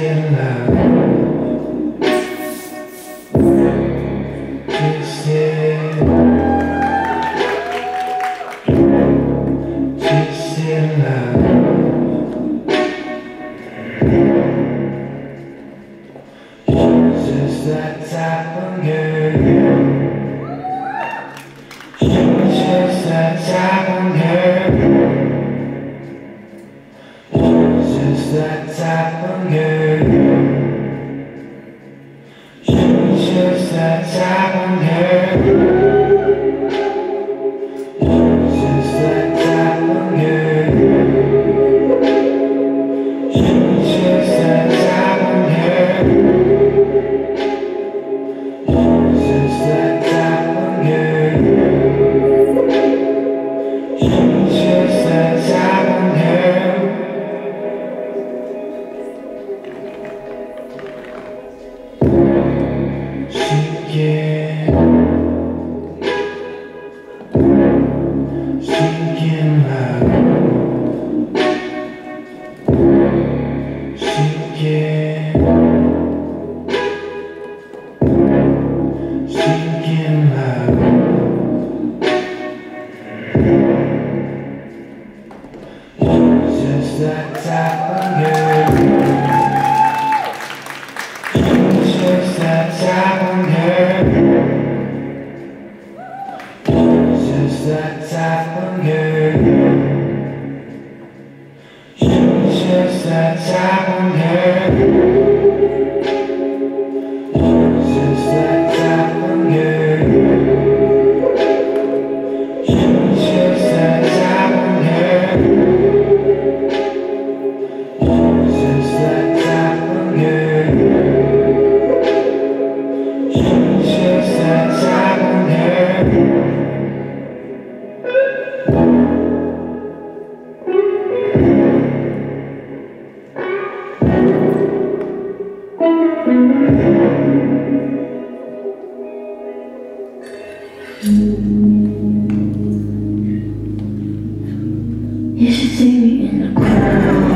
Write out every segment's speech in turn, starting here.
You should see me in the crowd.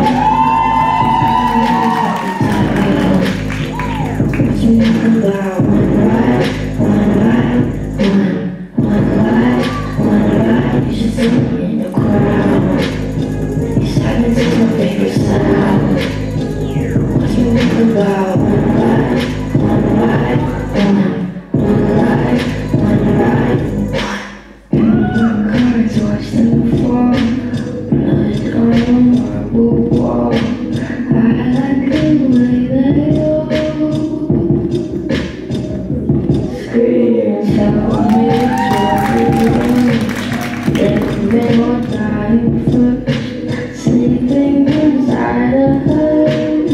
What you think about one ride, one ride. You should see me in the crowd. Your silence is my favorite sound. What you think about one ride, one ride. Cards watch them fall. Blood on marble wall. I like the way they go. Screens tell me that they will die first. Sleeping inside a hut.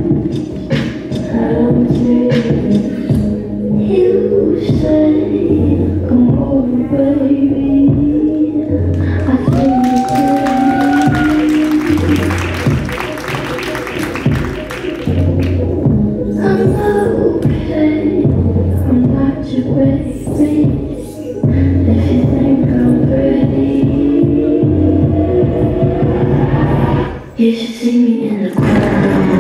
I don't see it. You say, come over, baby. You should see me in the crowd.